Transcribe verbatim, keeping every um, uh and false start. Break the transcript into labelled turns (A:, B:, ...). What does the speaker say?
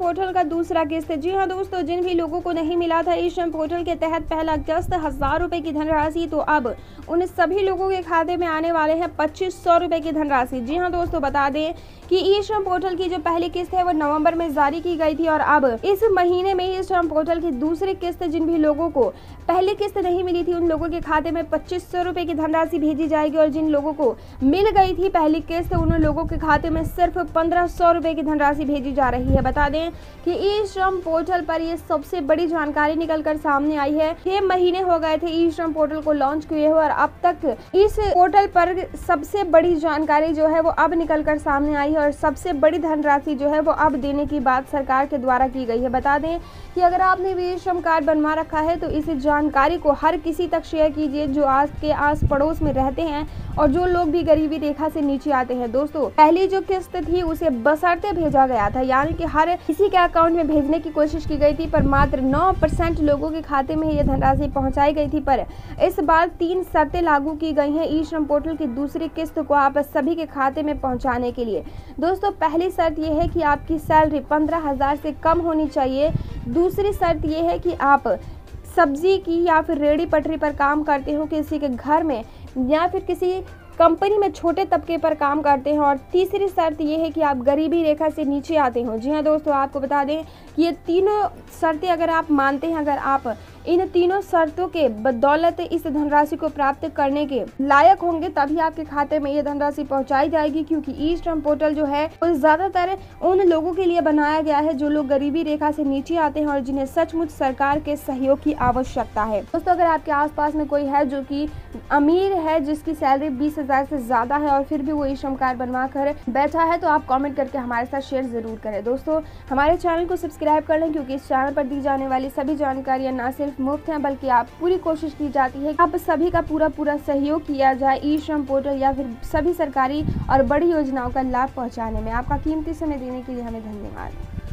A: Portal का दूसरा किस्त। जी हाँ दोस्तों, जिन भी लोगों को नहीं मिला था ई श्रम पोर्टल के तहत पहला किस्त हजार रुपए की धनराशि, तो अब उन सभी लोगों के खाते में आने वाले हैं पच्चीस सौ रुपए की धनराशि। जी हाँ दोस्तों, बता दें कि ई श्रम पोर्टल की जो पहली किस्त है वो नवंबर में जारी की गई थी और अब इस महीने में ई श्रम पोर्टल की दूसरी किस्त, जिन भी लोगों को पहली किस्त नहीं मिली थी उन लोगों के खाते में पच्चीस सौ रुपए की धनराशि भेजी जाएगी और जिन लोगों को मिल गई थी पहली किस्त उन लोगों के खाते में सिर्फ पंद्रह सौ रुपए की धनराशि भेजी जा रही है। बता दें कि ई श्रम पोर्टल पर ये सबसे बड़ी जानकारी निकल कर सामने आई है। छह महीने हो गए थे ई श्रम पोर्टल को लॉन्च किए हुए और अब तक इस पोर्टल पर सबसे बड़ी जानकारी जो है वो अब निकल कर सामने आई है और सबसे बड़ी धनराशि जो है वो अब देने की बात सरकार के द्वारा की गई है। बता दें कि अगर आपने भी ई श्रम कार्ड बनवा रखा है तो इस जानकारी को हर किसी तक शेयर कीजिए जो आज के आस पड़ोस में रहते हैं और जो लोग भी गरीबी रेखा से नीचे आते हैं। दोस्तों, पहली जो किस्त थी उसे बशर्ते भेजा गया था, यानी कि हर किसी के अकाउंट में भेजने की कोशिश की गई थी, पर मात्र नौ परसेंट लोगों के खाते में ये धनराशि पहुंचाई गई थी। पर इस बार तीन शर्तें लागू की गई हैं ई श्रम पोर्टल की दूसरी किस्त को आप सभी के खाते में पहुंचाने के लिए। दोस्तों, पहली शर्त यह है कि आपकी सैलरी पंद्रह हजार से कम होनी चाहिए। दूसरी शर्त यह है कि आप सब्जी की या फिर रेहड़ी पटरी पर काम करते हो किसी के घर में या फिर किसी कंपनी में छोटे तबके पर काम करते हैं और तीसरी शर्त ये है कि आप गरीबी रेखा से नीचे आते हो। जी हाँ दोस्तों, आपको बता दें कि ये तीनों शर्तें अगर आप मानते हैं, अगर आप इन तीनों शर्तों के बदौलत इस धनराशि को प्राप्त करने के लायक होंगे तभी आपके खाते में ये धनराशि पहुंचाई जाएगी, क्योंकि ई श्रम पोर्टल जो है वो ज्यादातर उन लोगों के लिए बनाया गया है जो लोग गरीबी रेखा से नीचे आते हैं और जिन्हें सचमुच सरकार के सहयोग की आवश्यकता है। दोस्तों, अगर आपके आसपास में कोई है जो कि अमीर है, जिसकी सैलरी बीस हजार से ज्यादा है और फिर भी वो ई श्रम कार्ड बनवा कर बैठा है, तो आप कमेंट करके हमारे साथ शेयर जरूर करें। दोस्तों, हमारे चैनल को सब्सक्राइब कर लें, क्योंकि इस चैनल पर दी जाने वाली सभी जानकारियां न सिर्फ मुफ्त हैं बल्कि आप पूरी कोशिश की जाती है आप सभी का पूरा पूरा सहयोग किया जाए ई श्रम पोर्टल या फिर सभी सरकारी और बड़ी योजनाओं का लाभ पहुंचाने में। आपका कीमती समय देने के लिए हमें धन्यवाद।